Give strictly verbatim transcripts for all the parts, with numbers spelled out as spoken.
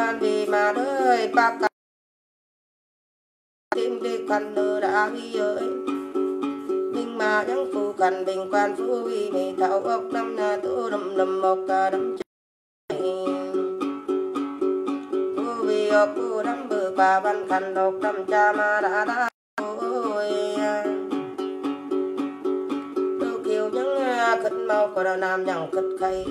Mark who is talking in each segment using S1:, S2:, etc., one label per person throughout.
S1: an vì mà đời bác cả tim đi khăn nơ đã ghi ơi mình mà những phù cần bình quan phú vì mình thảo ốc năm nhà tu đầm đầm một cả đầm chơi phú vì ốc phú đầm bự bà văn khăn độc đầm cha mà đã đã ôi tu kiều những khất mau của đào nam nhằng khất khay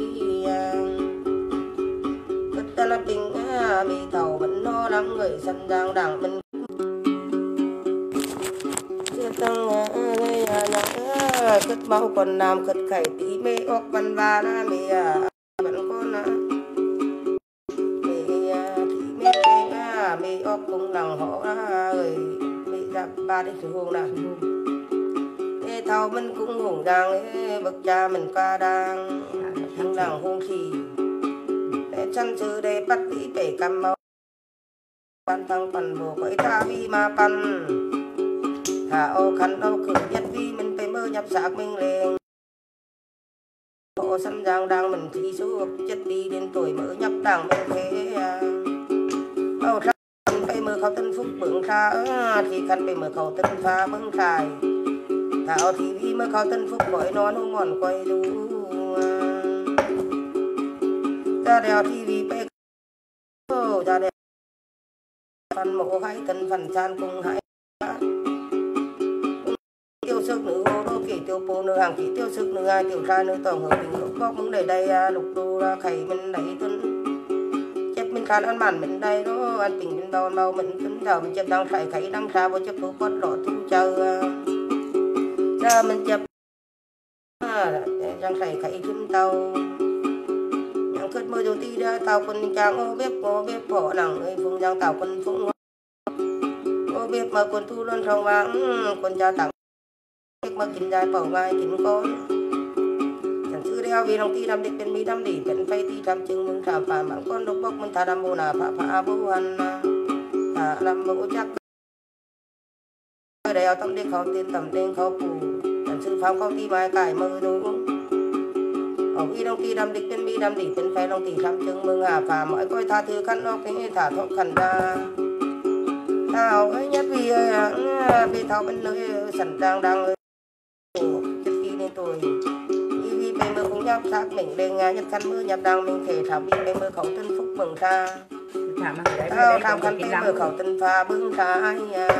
S1: khất ta là bình bị thảo vẫn nó lắm người sân giang đảng mình tăng gây nhang khất mau còn nam khất khay tí mê ốc văn ba na mì vẫn con na mì tí mê mì ốc cũng lằng họ ơi mì ra ba đến sự hùng nào thao mình cũng hùng giang bậc cha mình ca đang thằng đằng hùng thì để chân sư để bắt tí bể cầm máu ban thăng phần bộ quấy tha vi ma pan thả ô khăn ô khử nhất vi mình phải mơ nhập xác mình lên bộ sân giang đang mình thi số chất đi đến tuổi mới nhập đảng mình thế ô ra mình phải mơ khẩu tân phúc bướng ra thì khăn phải mơ khẩu tân pha bướng trài thảo thì vì mơ khẩu tân phúc gọi nó nó mòn quay du ra đèo thì vì bê ra đèo phần mộ hay tân phần chan cùng hãy tiêu sức nữ ô đô kỷ tiêu bố nữ hàng kỷ tiêu sức nữ ai tiêu ra nữ tổng hợp bình lục bóc mứng đầy đây lục đô ra khẩy mình đẩy tuân chép mình khán ăn màn mình đây đó ăn tình mình bao bao mình tuân giờ mình chép đang phải khẩy đang xa vô chép thủ con lọ thu chờ ra mình chép đang phải khẩy chúng tàu những cơn mưa đầu ti ra tàu quân trang ô bếp ô bếp phỏ nặng người phùng giang tàu quân phụng ô bếp mà quân thu luôn trong vắng quân cha tặng mà kín dài bảo ngay kín con chẳng sư đeo vì lòng ti đam địch bên mi đam đỉ bên phay ti đam chừng mừng thảm phàm bằng con độc bốc mình thà đam mô nà phạ phạ bố hành thà đam mô chắc đeo tâm đích khẩu tiên tầm đen khẩu phù chẳng sư phàm khẩu ti mai cải mơ đúng ở vì lòng ti đam địch bên mi đam đỉ bên phay lòng ti đam chừng mừng hà phàm mọi coi tha thứ khăn ốc cái thả thọ khẩn ra thảo ấy nhất vì vì thảo bên nơi sẵn đang đang chất đi nên tôi vì bề mơ cũng nhóc xác mình lên nhất khăn mưa nhập đang mình thể thảo vì bề mơ khẩu tân phúc mừng ra thảo thảo khăn bề mơ khẩu tân pha bưng ra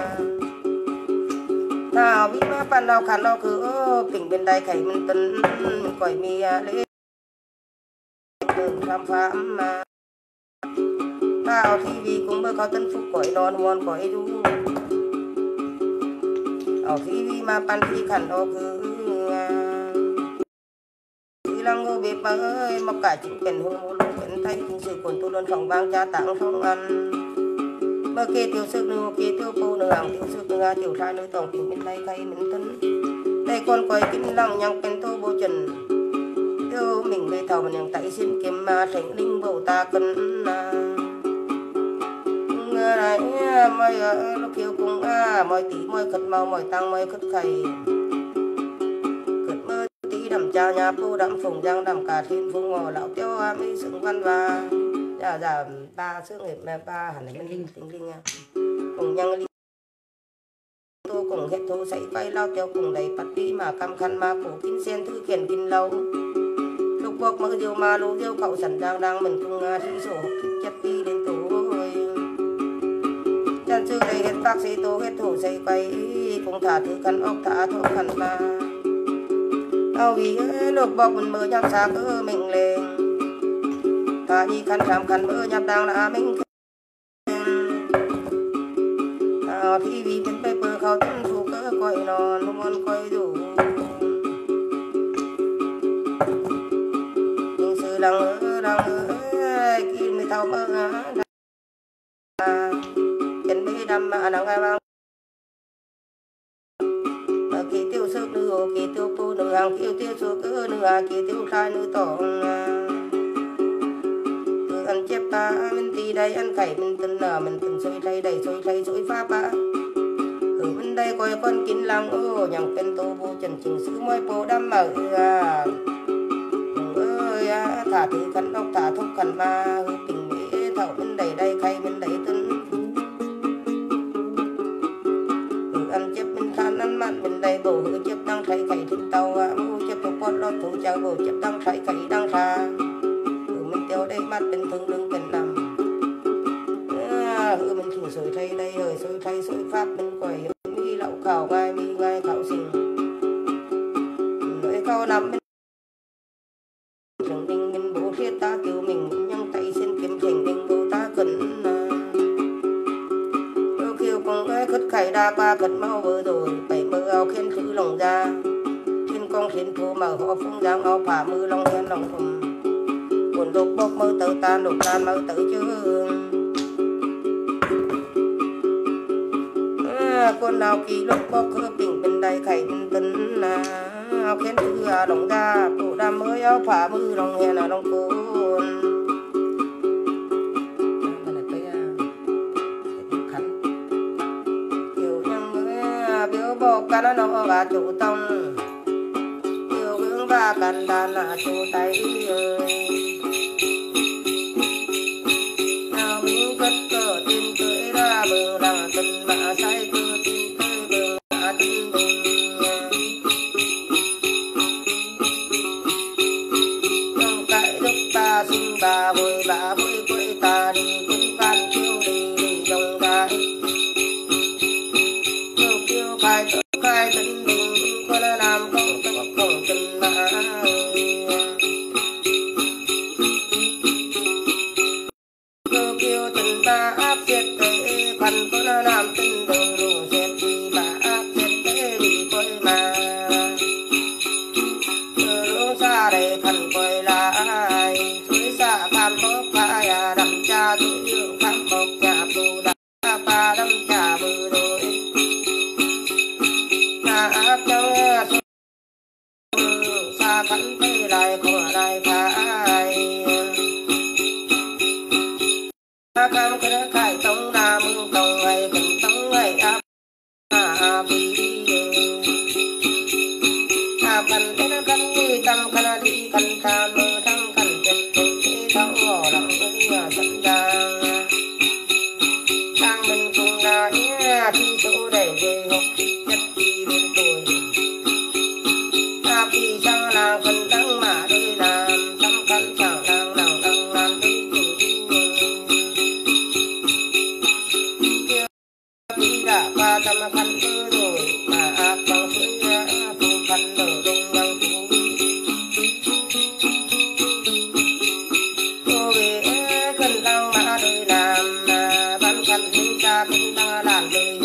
S1: thảo vì má pan đau khăn đau cứ tỉnh bên đây khẩy mình tân mình quẩy mì lễ đường khám phá mà thảo thì vì cũng mơ khẩu tân phúc quẩy non ngon quẩy du ở khi vì mà pan thì khăn đau cứ lăng ngô bếp ơi mọc cả chính quyền hùng mô lục quyền thay chính sự quần tu luân phòng vang cha tặng không ăn mơ kê tiêu sức nữ kê tiêu bố nữ hàng tiêu sức nữ nga tiêu trai nữ tổng tiêu bên đây khay mình tân đây con quay kinh lăng nhang bên tô bố trần tiêu mình về thầu mình tại xin kiếm mà thành linh bầu ta cân người này mọi lúc kêu cùng mọi tỷ mọi khất mau mọi tăng mọi khất khay đầm cha nhà phu đầm phùng giang đầm cả thiên phùng ngò lão tiêu mỹ sướng văn và giả giả ba sướng nghiệp mẹ ba hẳn là mình linh linh linh nha cùng nhang linh tu cùng hết thu xảy quay lao tiêu cùng đầy bắt đi mà cam khăn mà cổ kín sen thứ kiền kín lâu lúc bốc mơ diêu ma lú diêu cậu sẵn đang đang mình cùng thi sổ chất đi đến tủ rồi chân sư đây hết bác sĩ tu hết thủ xảy quay cùng thả thứ khăn ốc thả thổ khăn mà ao vì lúc bọc mình mơ nhắm xa cơ mình lên ta đi khăn khám khăn mơ nhắm đang là mình tao thì vì bên bê bơ khâu tân phụ cơ coi nó nó ngon coi đủ nhưng sự đang ơ đang ơ khi mới thao mơ chân bê đâm mà đang ai mang kỳ tiêu sức nữ kỳ tiêu phu nữ hàng tiêu tiêu số cơ nữ à kỳ tiêu khai nữ tổ từ ăn chép ba mình tì đây ăn khẩy mình tân nở mình từng xôi thay đầy xôi thay xôi pháp ba ở bên đây coi con kín lăng ô nhằng bên tô vô trần chỉnh sứ môi bố đâm mở à ơi thả thì khăn ốc thả thúc khăn ma tình mỹ thảo bên đầy đây khay bên đầy tân ăn chấp bên than ăn mặn bên đầy bổ hư chấp đang thấy khay thịt tàu à bố chấp trong pot lót thủ chào bố chấp đang thấy khay đang xa ừ mình tiêu đây mắt bên thương lưng bên nằm ừ mình thỉnh sôi thay đây hơi sôi thay sôi pháp bên quầy mi lậu khảo ngay mi ngay khảo sinh nói câu nằm bên trường đình bên bố thiết ta kêu mình nhăng tay xin kiếm thành đình bố ta cần yêu kêu con cái khất khải đa ba cất mau vừa rồi bảy mơ áo khen khứ lòng ra thiên công thiên thu mở họ phong giang áo phả mưa lòng khen lòng thùng cuốn lục bốc mơ tự tan lục tan mơ tự chứ con nào kỳ lúc bốc cơ bình bên đây khải bên tân là áo khen khứ à lòng ra bộ đam mới áo phả mưa lòng khen là lòng côn biểu bộ cán nó và chủ tông yêu hướng và cán đàn là chủ tay ơi nào mình cất cờ tin cưới ra bờ rằng tình mà say cứ tin cưới bờ đã tin bừng trong cái lúc ta xin bà vui bà vui quê ta đi cũng can kêu đi đi dòng đại khai tự khai tình mình có là làm không cho không tình mà cơ kêu tình ta áp xét tế phần có là làm tình đời đủ xét thì bà áp xét tế đi quay mà cơ lúc xa đây phần quay lại suối xa phạm bốc khai à đầm cha tuổi dương phạm bốc nhà phù đá ba đâm cha bư đôi áp trong xa khánh tây lại không ở đây phải cam cái khai tông na mừng tông ngày cần tông ngày áp à bị áp cần cái nó cần đi tâm cần đi cần ta mơ thăng cần chết chết chết thấu ngõ lòng với nhà sẵn giang sang mình cùng là nhé đi chỗ để về học nhất đi bên tôi khi sang là phần đăng mà đi làm trăm căn chẳng đang nào đang làm đi khi đã qua trăm căn tư rồi mà áp bằng suối phù khăn đổ đông bằng phú cô về cần đăng mà đi làm ban căn đi cha cũng đang làm đi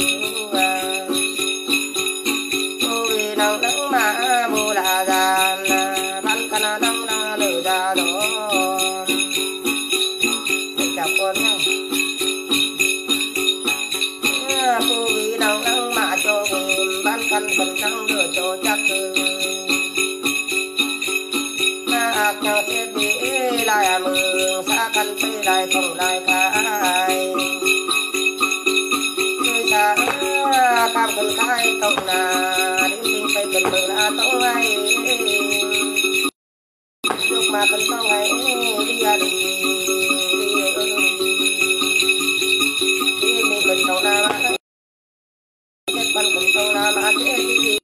S1: nắng nắng mà bù là giàn ban căn nắng nắng lửa ra đó chào con nha cô vì nắng nắng mà cho mình ban căn phần nắng lửa cho chắc ác nhau sẽ bị lại mừng xa căn tây lại không lại khai xa cam cần khai không là phải cần mơ là tông hay lúc mà cần tông hay đi ra đi đi mình cần tông là mà chết phần cần tông là mà chết đi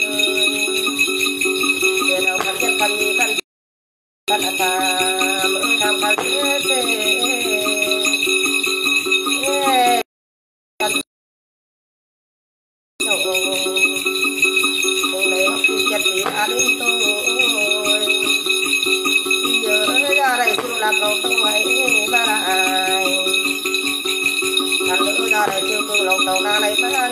S1: để nào cần chết phần đi phần phần là ta mới tham phần chết chất lý ăn tôi giờ ra đây cũng làm cầu không ấy ba lại thằng nữ ra đây kêu tôi lòng tàu ra đây ba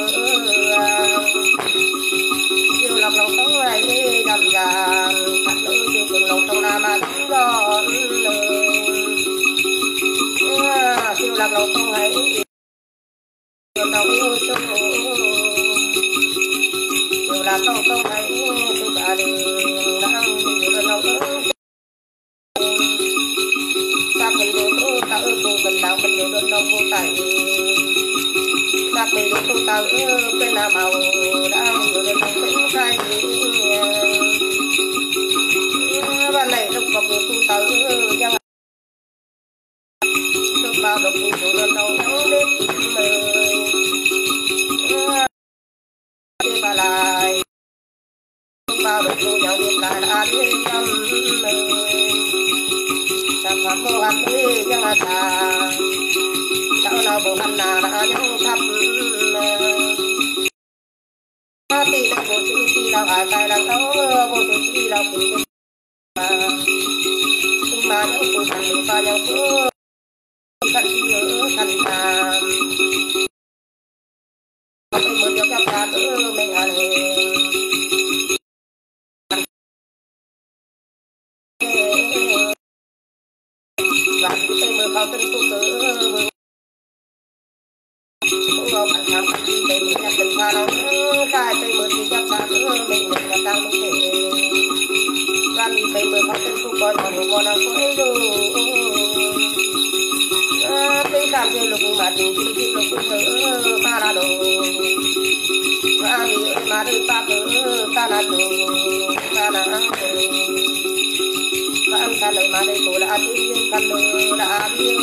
S1: kêu làm lòng tàu này đầm dàn thằng nữ kêu tôi lòng tàu ra mà cũng đón kêu làm lòng tàu này kêu lòng yêu tôi làm không không thấy tôi cả đường đang đi đường đâu ta cần đồ tôi ta ơi cô cần nào cần đồ đơn đâu cô tại ta cần đồ tôi ta ơi bên nào màu đang đi đường đâu cũng sai ban này lúc còn đồ tôi ta ơi bao độc thủ thủ đơn đầu nắng đến mười đi bà lại bao độc thủ nhau đi lại đã đi tâm mười chẳng phạm vô ăn đi chẳng là thà cháu nào bộ hành nào đã nhau thắp thì là bộ chữ thì là ai tài là cháu bộ chữ thì là cũng được mà nhau cũng thành được và nhau cứ thành nhớ thành làm mình mới cho các bạn nữa mình ăn và tôi mới vào tên tôi cứ cũng vào bản tham khảo đi để mình nhận tình pha nó cái tôi mới đi các bạn nữa mình mình là đang mình để và mình tôi mới vào tên tôi coi còn còn đang quấy đồ tôi cảm thấy lúc mà đi thì lúc nữa ba là đồ và đi mà đi ba nữa ba là đồ ba là đồ và anh ta lời mà đây tôi là đi căn lời là đi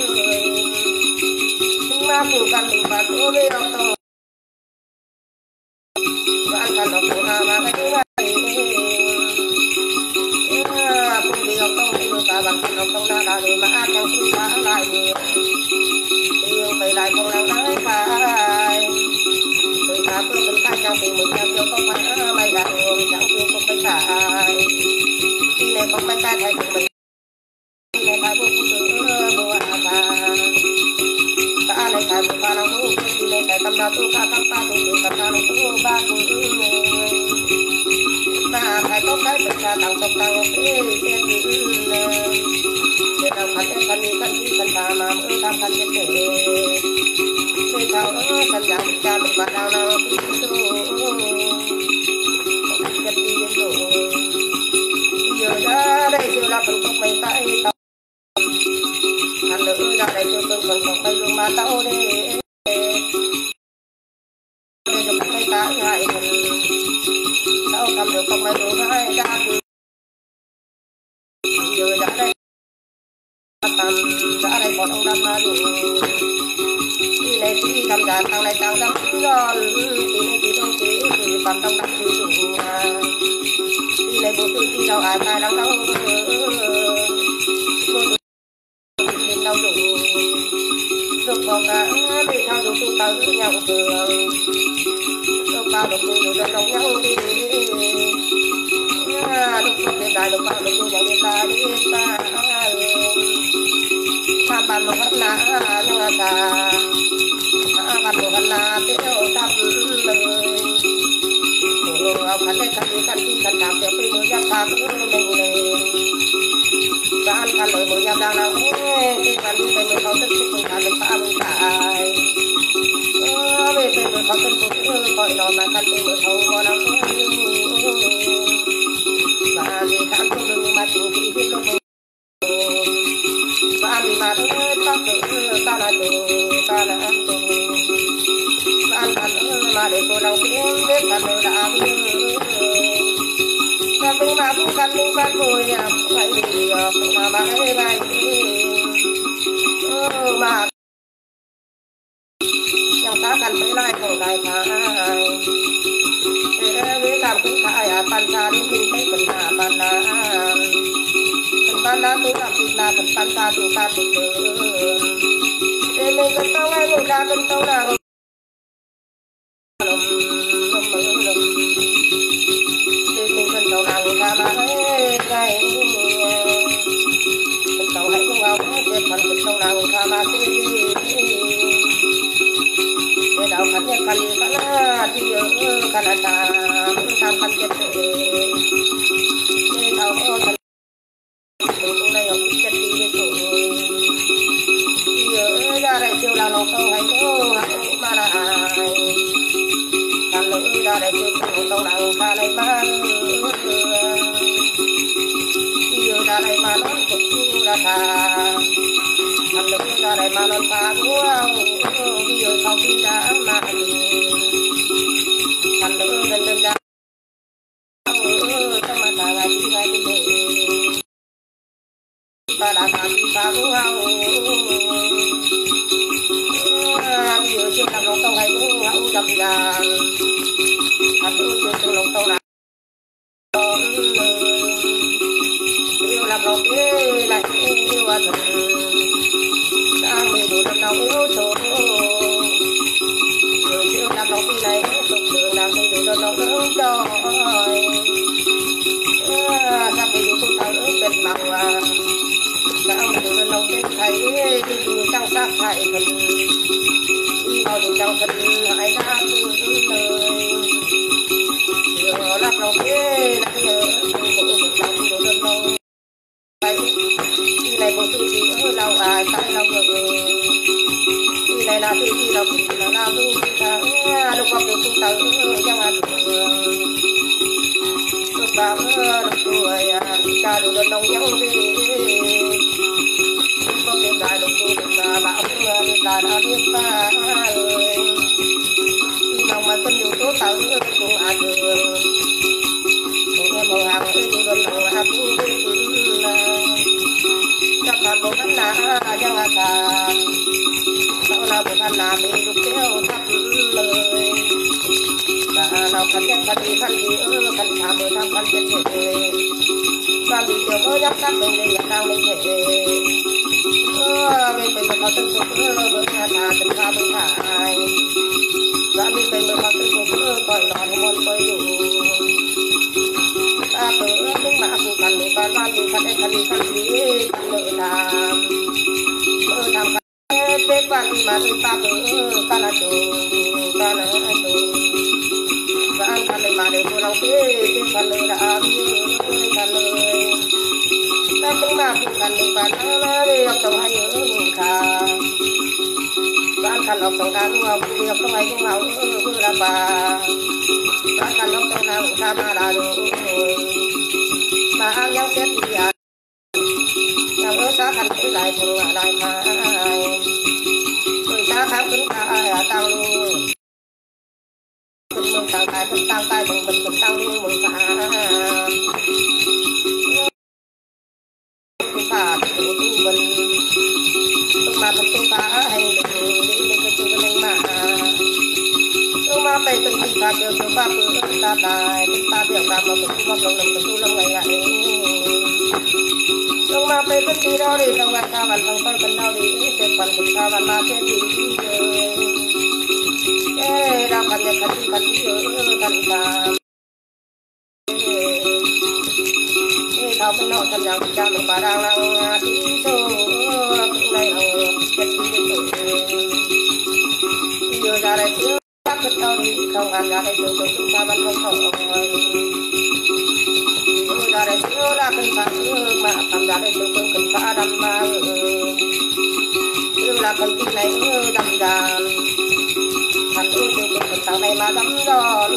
S1: nhưng mà phụ căn mình phải cố lên đâu đâu và anh ta nói phụ hà mà cái này cũng đi học đâu thì ta bằng thân học đâu là là để mà chẳng cứ phá lại nhiều yêu phải lại không nào nói phải người ta cứ từng cái trong thì mình chẳng không phải mày đã chẳng không phải phải khi này không phải cái thay của mình khi này phải vô cùng bố à bà ta này phải một bà nào cũng khi này phải tâm nào tu ca tâm ta tu tu tâm nào tu ba tu ta phải có cái việc ra tăng tốc tăng cái cái để tăng thành cái thành đi thành đi thành ta mà mới tăng thành cái để để sao nó thành ra mình ta mình bắt đầu nào tu cái gì rồi giờ ra đây giờ là phần công mày tại tao thành nữ ra đây giờ phần phần công mày luôn mà tao đây đây giờ cái cái hai tao cầm được công mày luôn hai ra giờ ra đây tầm ra đây còn ông năm mà đủ đi này đi cầm đàn thằng này thằng năm rồi đi này đi đâu đi thì bằng trong năm thì đủ đi này bố tôi đi đâu ai ai đâu đâu mình đâu đủ được có cả đi theo đủ tu tới nhau thường được bao được tu được đồng nhau đi được có để đại được bao được tu nhau đi ta đi ta tham bàn một hết lá nhưng mà ta bàn một hết lá tiếp theo ta lời học hành đấy thành thành thành thành cảm thấy cái mới ra ta cũng mình này và anh thành lời mới ra đang nào cái thành cái mới có tất cả thành được ta mới phải về cái mới có tất cả gọi nó là thành cái mới thâu gọi nó và để khám cho mình mà chịu khi biết nó và mình mà nó ta tự ta là tự ta là tự và anh thành mà để cô đâu tiếng biết thành rồi đã và mình mà cũng cần mình cần rồi à phải đi mà mà hay vậy mà chẳng ta cần phải lại không lại phải với làm cũng phải à pan ra đến mình thấy phần nào pan là phần pan là tôi làm việc là phần pan ra tôi pan được để mình cần tao ngay người ta cần tao nào để mình cần tao nào người ta mà cái cần tao hãy cùng vào để phần cần tao nào người ta mà cái đạo khánh nhân khánh khánh thì ở Canada tham khánh chất cái đạo ở khánh tụi này ở chất đi với tụi thì ở ra đây chiều là nó không hay có hay mà là ai thành nữ ra đây chiều không đâu nào ra đây mà thì ở ra đây mà nó cũng ra thà thành nữ ra đây mà nó phá của bây giờ sau khi đã mà thành nữ gần gần đã trong mà ta lại đi ra đi về ta đã ta đi ta cũng hao vừa chưa làm lòng tông hay cũng hao đập gà thật ư chưa lòng tông nào yêu làm lòng thế lại yêu à thật đang bị đủ đâm lòng yếu số vừa chưa làm lòng khi này tục đường làm bị đủ đâm lòng yếu rồi sao bị đủ tôi thở bên màu à đang bị đủ đâm lòng bên thấy đi từ trong sát hại thần đi vào từ trong thần hại ra từ lời vừa làm lòng thế đã nhớ cũng được lòng đủ đâm lòng này một thứ gì ở lâu à tại lâu rồi đi này là thứ gì đâu cũng là lao luôn là lúc có việc chúng ta trong ăn lúc ba lúc tuổi cha đồ đơn nông giống đi có việc đại lúc tuổi là bảo việc đại đã biết ba lòng mà phân nhiều số tạo cũng ăn được màu hàng ấy đồ đơn nông là cũng các bạn bộ khán giả cho à cả sau là bộ khán giả mình được theo thắp lời và nào khăn chân khăn đi khăn đi ơ khăn thả mưa tham khăn chân thể và bị tiểu mơ giáp sắc mình để nhạc đang mình thể mình phải mặc tân phục ơ bữa nhà thả tân pha bữa thải và mình phải mặc tân phục ơ còi nón mòn còi đủ ta bữa cũng mà phụ khăn để bàn bàn đi khăn đi khăn đi khăn đi khăn lỡ làm mơ làm khăn bếp bàn đi mà đi ta bữa ta là chủ ta là chủ và ăn khăn để mà để cô lòng bếp khăn lỡ làm khăn lỡ ta cũng mà phụ khăn để bàn ăn đi học tổng hay ở người khá và ăn khăn học tổng đang cũng học học tổng hay cũng học vừa là bà và ăn khăn học tổng đang cũng tham mà là rồi mà ăn nhau xét thì à nhau ớt giá thành cái đại thường là đại thái người ta khám kính ta à tăng luôn mình mừng tăng tài mình tăng tài mình mình mình tăng luôn mừng ta chúng ta tự tu mình chúng mà mình chúng ta hành được để mình tu mình mà chúng mà phải từng khi ta kêu chúng ta cứ ta tài chúng ta biểu đạt mà mình không lòng mình tu lâu ngày lại chúng mà phải từng khi đó đi trong ngày ta vẫn không phải cần đâu đi sẽ còn chúng ta vẫn mà sẽ đi cái đau khăn nhật khăn khăn khăn khăn thao bên nọ thân giang cha mình bà đang đang tí số cũng này hầu chết đi được giờ ra đây chưa bắt được đâu đi không ăn ra đây chưa tôi chúng ta vẫn không khổ rồi ra đây chưa là cần phá mà tham gia đây chưa tôi cần phá đâm mà chưa là cần tin này đâm ra thành ưu tôi cần tao này mà đâm đó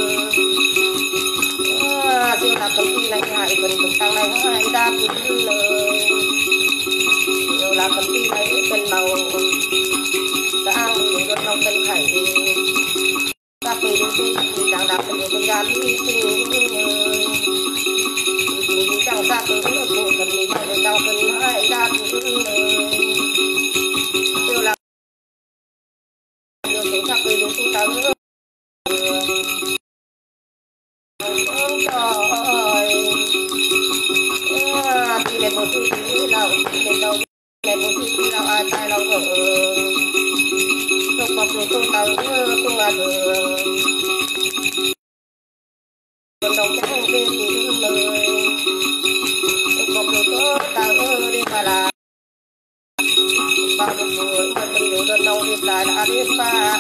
S1: siêu là công ty này hại mình cũng tăng này hai đa cũng lời siêu là công ty này bên màu đã dùng con nông tân khải các kỳ đúng tôi thì đang đạpเป็นคนยาที่จริงมีจังซาคือคนผู้คนมีมาเป็นเจ้าเป็นให้ดาcũngเลยsiêu là nhiều số các kỳ đúng tôi tăng rồi thì này một thứ gì đâu thì này đâu này một thứ gì đâu ai tai đâu rồi lúc mà tôi tôi tao tôi là đường còn đồng trắng kia thì lời lúc mà tôi tôi tao đi mà là bao nhiêu người mà mình đều đơn đâu đi lại đã đi xa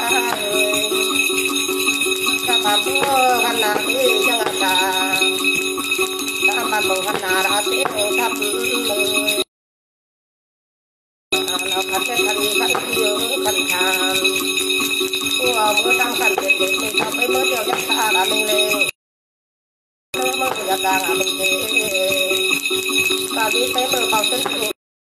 S1: các bạn có khăn nào thì chẳng hạn cả các bạn bằng khăn nào đã tiếp thắp lời nó khăn cái khăn khăn nhiều khăn khăn của bữa tăng khăn tiền để mình cho cái mới điều chắc xa là mình lên nó mới được ra là mình để và đi tới bờ phòng chân khăn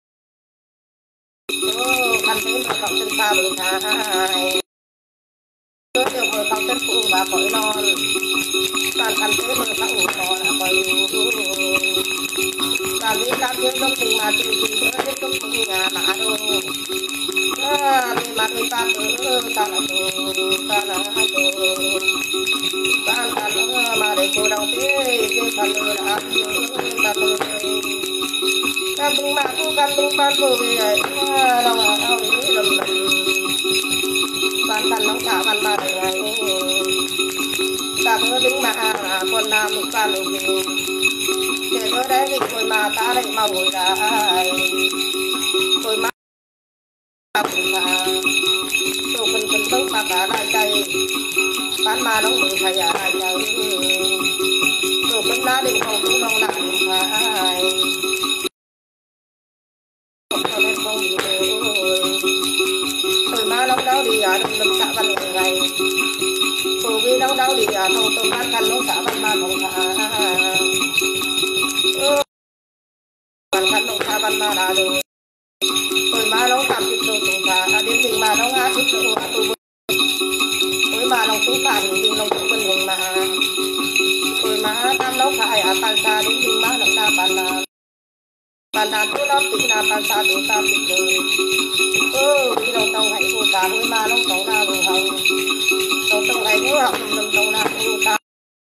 S1: tới bờ phòng chân xa mình thay tôi được mời phòng chất phụ và cõi non toàn khăn thế mời các ủ cò là cõi ta biết ta biết lúc thì mà thì thì biết lúc thì nhà mà đâu à thì mà thì ta cứ ta là tu ta là tu ta ta nó mà để cô đau thế cái phần người đã ta tu ta bưng mà tu can bưng ban bồi vậy đâu mà đâu để lầm lầm ban ban nó cả ban mà này này ta cứ đứng mà là con nam một can một gì để tôi đấy thì tôi mà ta lại mà ngồi lại tôi mà cũng mà tôi cần cần tới mà cả đại chạy bán mà nó mừng thầy à đại chạy tôi vẫn đã định không cũng đâu lại phải không cho nên không gì tôi mà nó đau đi à đừng đừng xã văn ngày tôi vì đau đau đi à thôi tôi bán khăn nó xã văn mà không phải bản thân nó xã văn mà đã được tôi mà nó cảm thích tôi cũng phải đến mình mà nó ngã thích tôi mà tôi tôi mà nó cũng phải mình nó cũng quên mình mà tôi mà tam nó phải à bàn xa đến mình mà nó ta bàn là bàn là tôi nó tính là bàn xa tôi ta thích rồi ừ đi đâu tông hãy cô ta với mà nó tông nào đồ hồng đâu tông hãy nhớ học đừng tông nào cô ta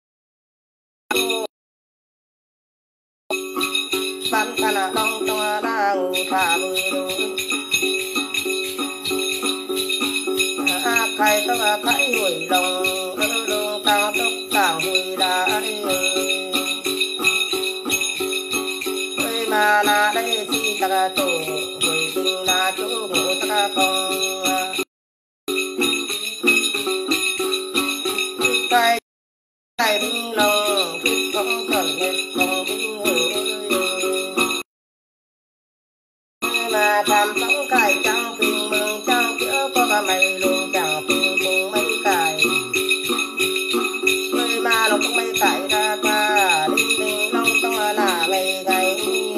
S1: ban ta là đông tông là ngủ thả bơi khai tóc khai hồi lòng đỡ đông tao tóc tao hồi đã ơi mà là đây chỉ ta tổ hồi tình là chỗ ngủ ta không khai khai đinh lòng khi không cần hết không đinh hồi mà tham sống cài trăng phình mừng trăng chữa có ba mày luôn chẳng phình cùng mấy cài người mà nó cũng mấy cài ra qua đinh đinh long tông là ngày ngày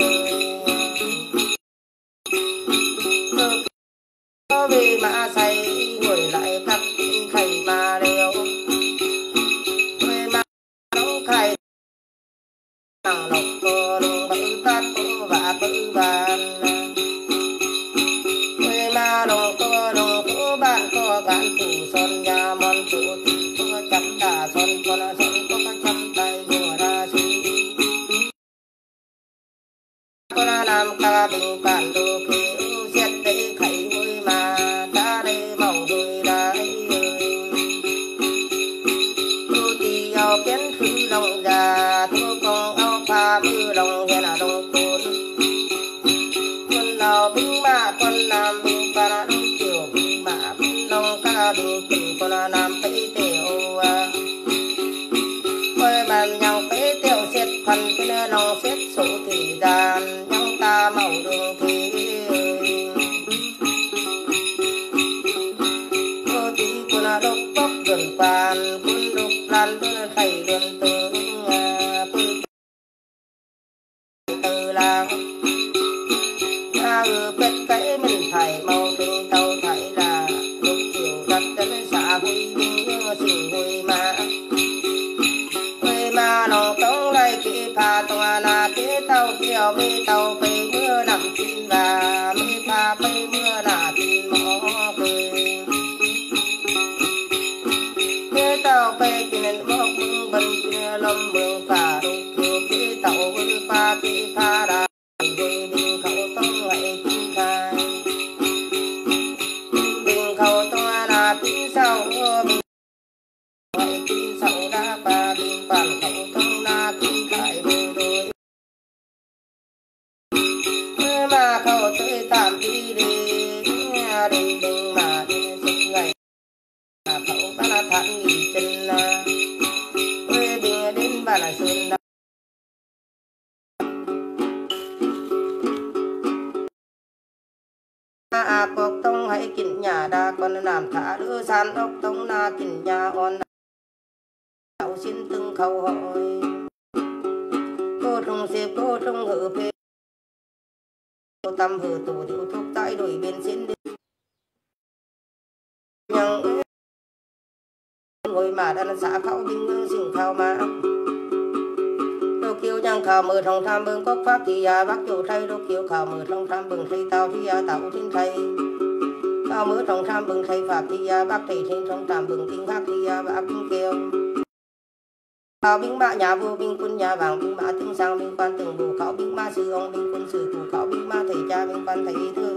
S1: có vì mà say ngồi lại cắt thầy mà đều người mà nó cài thằng lộc cô đừng bẫy tát cô và bẫy bàn đồng có đồng có bạn có gắn thủ son nhà mòn thủ thì có chấm đà son con son có các chấm tay mùa ra xí con làm ca bình bản đồ kiểu xét để khẩy vui mà đã đây màu đôi đái tôi thì ao kiến khứ lòng già tôi con ao pha mưa lòng nghe là đồng cồn con nào binh mà con làm binh para đông chiều binh mà binh long ca binh tình con làm phải tiểu ơi bàn nhau phải tiểu xét phần cái lòng xét số thì đàn nhau ta màu đường thì cô tí con đốc tóc gần bàn con đốc lan con thầy đường tướng con từ làng ừ biết cái mình phải màu tình tàu phải là lúc chiều đặt đến xã huy binh xỉn huy mà huy mà lòng tống đây kỹ pha tòa là kế tàu kiều mi tàu cây mưa nằm tin và mi pha cây mưa là tin mỏ cười kế tàu cây tiền bốc mừng bần kia lâm mừng phà đục kiều kế tàu với pha kế pha đà rồi mình khẩu tông lại tin khai mình khẩu tông là tin sau mình lại tin sau đã ba mình bản khẩu tông là tin khai về rồi mà khẩu tới tạm đi đi đình đình mà đi sinh ngày mà khẩu ta là thẳng nghỉ chân là quê bình đến bà là sơn là à cọc tông hãy kín nhà đa con làm thả đưa san ốc tông na kín nhà on đậu xin từng khẩu hỏi cô trong xếp cô trong hở phê cô tâm hở tủ điệu thuốc tại đổi bên xin đi nhưng ngồi mà đã xã khẩu binh sinh khao mà tôi kêu nhà nhang khảo mơ trong tham bưng cốc pháp thì à bác chủ thay đô kiều khảo mơ trong tham bưng thầy tao thì à tạo thiên thầy khảo mơ trong tham bưng thầy pháp thì à bác thầy thiên trong tham bưng kinh pháp thì à bác kinh kiều khảo binh mã nhà vua binh quân nhà vàng binh mã tương sang binh quan từng bù khảo binh mã sư ông binh quân sử thủ khảo binh mã thầy cha binh quan thầy thư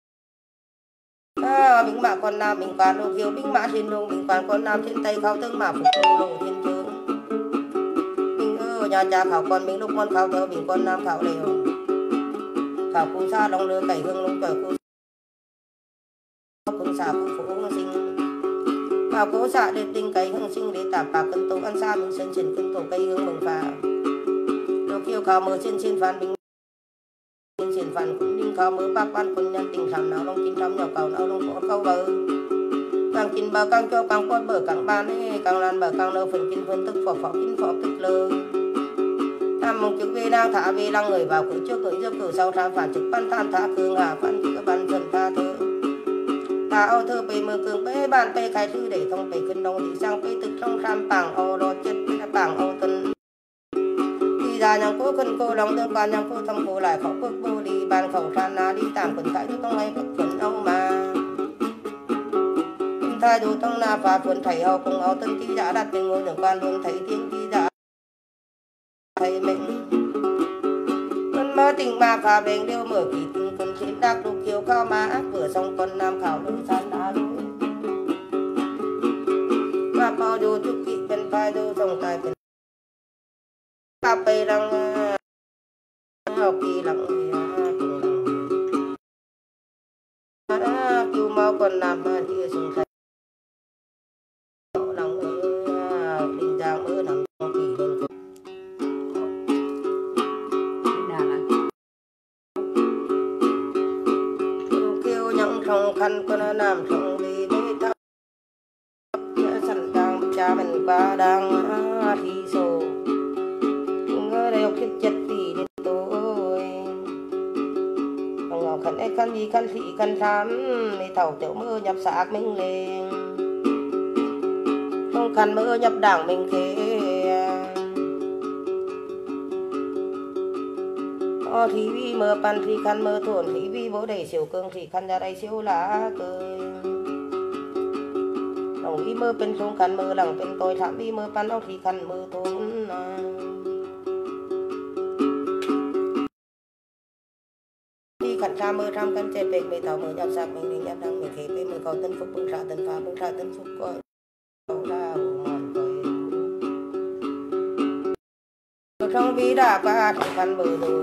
S1: à, binh mã con nam binh quan đô kiều binh mã thiên đông binh quan con nam thiên tây khảo tương mã phục đô lộ thiên trướng binh ơ nhà cha khảo con binh lúc con khảo thơ binh con nam khảo đều khảo cung xa long lừa cày hương long cờ cung cung xa cung phố hương sinh khảo cố xạ để tinh cày hương sinh để tạm bạc cân tố ăn xa mình sơn triển cân tổ cây hương mừng phà đô kiều khảo mở trên trên phàn binh trên trên phàn cũng đinh khảo mở bác quan quân nhân tình thảm nào long kinh thăm nhỏ cầu nào long có câu bờ càng kinh bờ càng cho càng quất bờ càng ban ấy càng lan bờ càng nơ phần kinh phân tức phỏ phỏ kinh phỏ tức lơ tham mong chữ về đang thả về lăng người vào cửa trước người trước cửa sau tham phản trực ban tham thả cường hà phản chữ ban trần tha thơ ta ao thơ bề mơ cường bề ban bề khai thư để thông bềขึ้นđông thì sang bề tức trong tham bảng ao đo chết bảng ao tân đi ra nhang cố khân cô lòng tương quan nhang cố thông cô lại khẩu bước bô đi ban khẩu than na đi tạm quần tại trong ngay bất quần âu mà thay đồ trong na phá phun thầy ao cùng ao tân chi giả đặt bên ngôi đường quan luôn thầy tiên chi giả thầy mình con mơ tình ma phá bèn điêu mở kỳ tình con chiến đắc đục kiều cao má ác vừa xong con nam khảo lưu san đá đôi và bao đồ chúc kỵ bên phai đồ dòng tài bên cà phê đang học kỳ lặng cùng lặng kiều mau con nam mà kia sùng thầy lòng ơi đình giang ơi nằm trong kỳ lên kêu nhẫn trong khăn con nam trong vì bế thấp sẵn đang cha mình ba đang thi sổ ngơ đây học thiết chất tỷ đến tôi ngọc khăn ấy khăn gì khăn thị khăn thám thì thầu tiểu mơ nhập xác mình lên không khăn mơ nhập đảng mình thế o thì vi mơ pan thì khăn mơ thổn thì vi bố đầy siêu cương thì khăn ra đây siêu lá cười lòng vi mơ bên xuống khăn mơ lòng bên tôi thảm vi mơ pan ông thì khăn mơ thốn đi khăn cha mơ trăm cân chết về mê tàu mơ nhập sạc mình đi nhập đăng mình thế về mơ cầu tân phúc bưng trả tân phá bưng trả tân phúc coi cầu ra mòn coi trong vi đã qua thằng khăn mơ rồi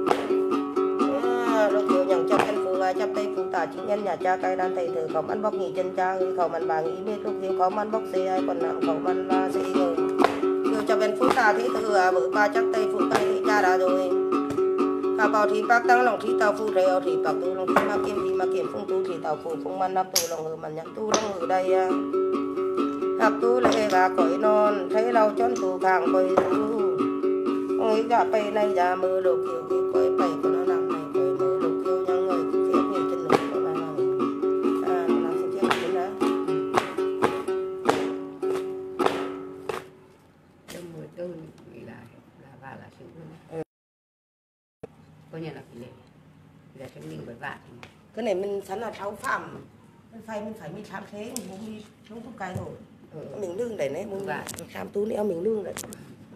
S1: lúc thiếu nhận chấp chân phương ai chấp tay phụ tả chính nhân nhà cha cai đan thầy thử khẩu ăn bóc nghỉ chân cha người khẩu mặn bà nghĩ mê lúc thiếu khẩu ăn bóc xe ai còn nặng khẩu mặn ba xe người thiếu cho bên phụ tả thế thử à vợ ba chấp tay phụ tay thì cha đã rồi khảo bảo thì bác tăng lòng thì tàu phụ rèo thì bác tu lòng thì mà kiếm thì mà kiếm phung tu thì tàu phụ phung mặn nắp tu lòng người mặn nhận tu lòng người đây à hạp tu lệ gà cõi non thấy lau chón tu khang quay tu ôi gà bay này ra mưa lục kiểu cái quay bay của nó nằm này quay mưa lục kiểu nhang người cứ phép như chân lục của bà này à nó làm sao chết nữa
S2: trong mười tư là là và là sự coi như là cái lệ là trong mình bởi vạn
S1: cái này mình sẵn là sáu phẩm mình phải mình phải mình tham thế mình muốn đi xuống thuốc cài rồi ừ. Mình lương đấy đấy muốn tham tú nữa mình lương đấy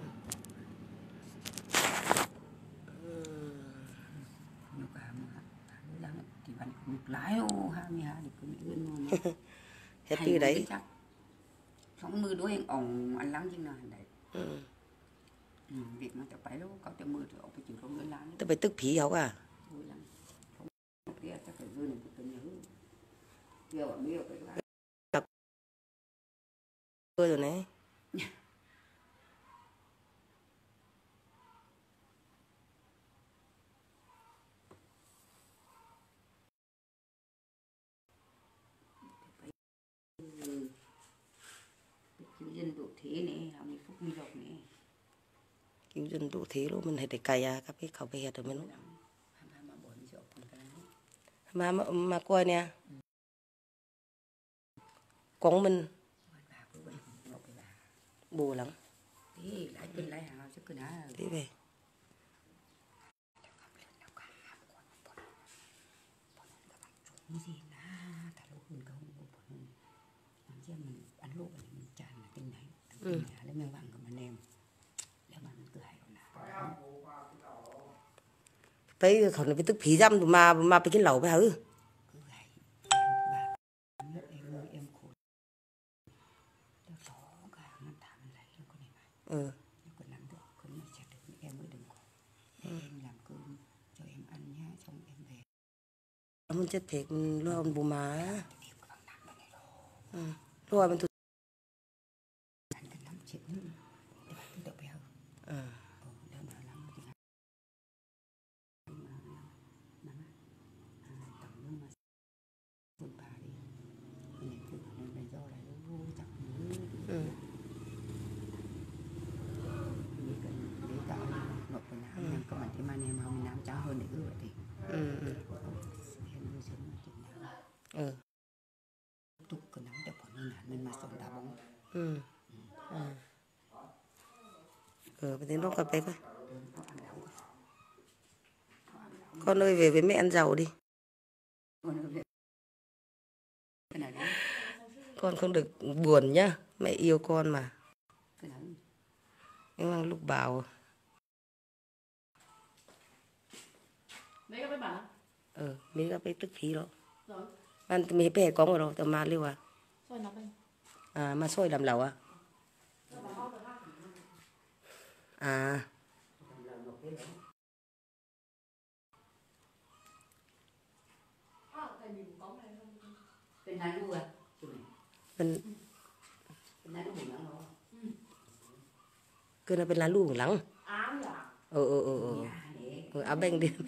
S2: lái ô hai mươi hai thì cũng nguyên
S1: hết từ đấy
S2: sống mưa đối anh ổng ăn lắng chứ nào đấy
S1: ừ.
S2: Ừ, việc mà tập phải lúc có tập mưa thì ông phải chịu không lớn lắm
S1: tập phải tức phí hả à
S2: vui lắm không kia chắc phải vươn một cái nhớ kia ở miêu cái
S1: tập rồi này
S2: cứu dân độ thế này làm đi phúc mi lộc này
S1: cứu dân độ thế luôn mình hay để cày à các cái khẩu bè rồi mình mà mà mà coi nè con mình bù lắm
S2: thế lại bên lại hàng chứ cứ ná
S1: thế về
S2: cái gì là thả lỗ hơn không một phần làm chứ mình ăn lỗ này mình tràn là cái này cái này lấy miếng vàng của mình em lấy mà mình tự hại còn nào
S1: tới thằng cái tức phí dăm mà mà bị cái lẩu phải hử
S2: cứ gầy bà em ơi em khổ đó cả năm tháng mình lấy luôn con này mà
S1: ừ.
S2: còn nắm được con này sẽ được em ơi đừng khổ em làm cơm cho em ăn nhá xong em về
S1: mình chết thiệt luôn bù má ừ. Rồi mình
S2: ăn cái năm triệu nữa để bạn tự béo
S1: ừ.
S2: đâu mà lắm thì mà mà tổng nhưng mà buồn bà đi này cứ nên là do là vô chẳng
S1: ừ.
S2: vì cần để tạo ngọc quần áo nhưng có bản thêm anh em không mình làm cháu hơn để cứ vậy thì
S1: ừ. ừ.
S2: em nuôi sống mà chừng nào
S1: ừ.
S2: tục cái nắm đẹp còn hơn hẳn nên mà sống đá bóng
S1: ừ. ừ. ừ. Đến lúc cà phê coi con ơi về với mẹ ăn giàu đi con không được buồn nhá mẹ yêu con mà nhưng mà lúc bảo
S3: mấy cái bạn
S1: ừ mấy cái tức phí đó ăn mấy bé có rồi đâu tao mà lưu à
S3: soi nó bên
S1: à mà xôi làm lẩu à à
S2: bên này luôn à
S1: bên
S2: bên này luôn lắm rồi
S1: cứ là bên lá lu lắng
S3: ám à
S1: ừ ừ ừ ừ ừ áo beng đi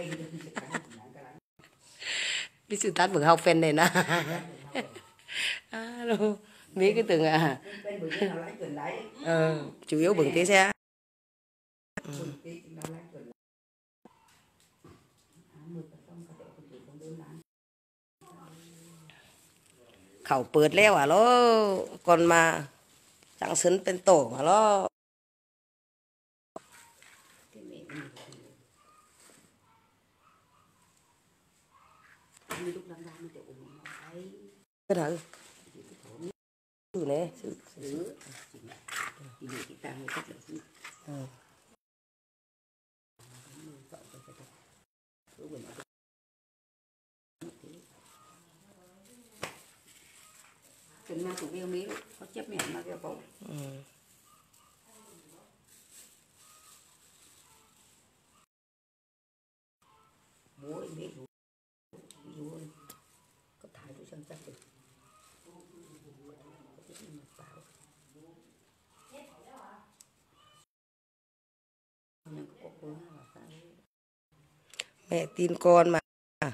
S1: cái sự tát vừa học phen này nè alo mấy cái từng à ờ chủ yếu bừng tí xe khẩu ปิดแล้วอ่ะlo còn mà chẳng sấnเป็นโตmà lo cái nào sự này sự sự ừ.
S2: Cần mà tụi beo mí có chấp nhận mà beo bầu
S1: Ừ.
S2: bố em biết bố ơi có thải tôi sang chắc được
S1: Mẹ tin con mà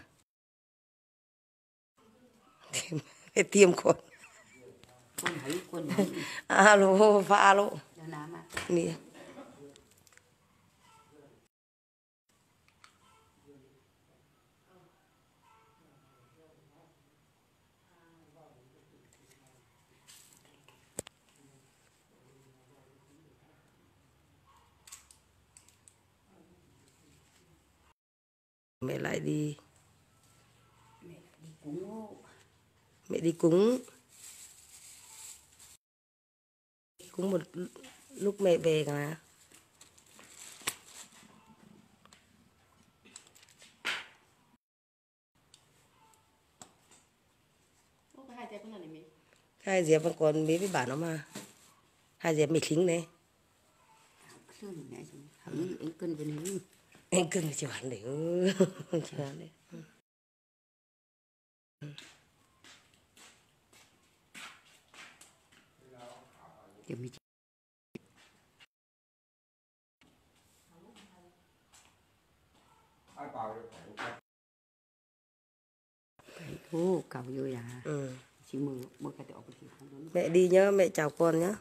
S1: mẹ tiêm con
S2: con hãy con hãy
S1: alo pha alo nè mẹ lại đi
S2: mẹ đi cúng
S1: mẹ đi cúng cúng một lúc mẹ về cả
S3: hai tay con này mình
S1: hai dẹp vẫn còn mấy cái bản nó mà hai dẹp mẹ khính này
S2: anh cân bên này
S1: anh cưng chịu hẳn để chịu hẳn đấy
S2: để mình ô cầu vui à
S1: ừ.
S2: chị mơ mơ cái đó chị không
S1: Mẹ đi nhá mẹ chào con nhá.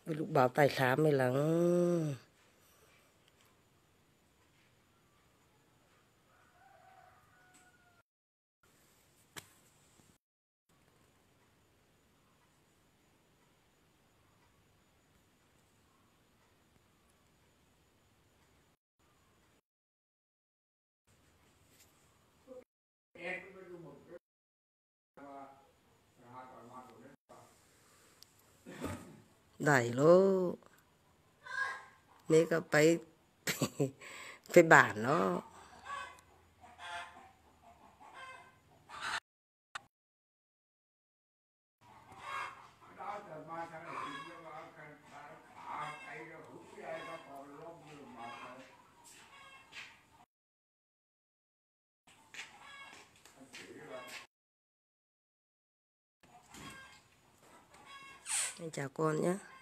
S1: lúc bảo tài khám mới lắng đẩy lô mấy cái phải phải bản nó chào con nhé.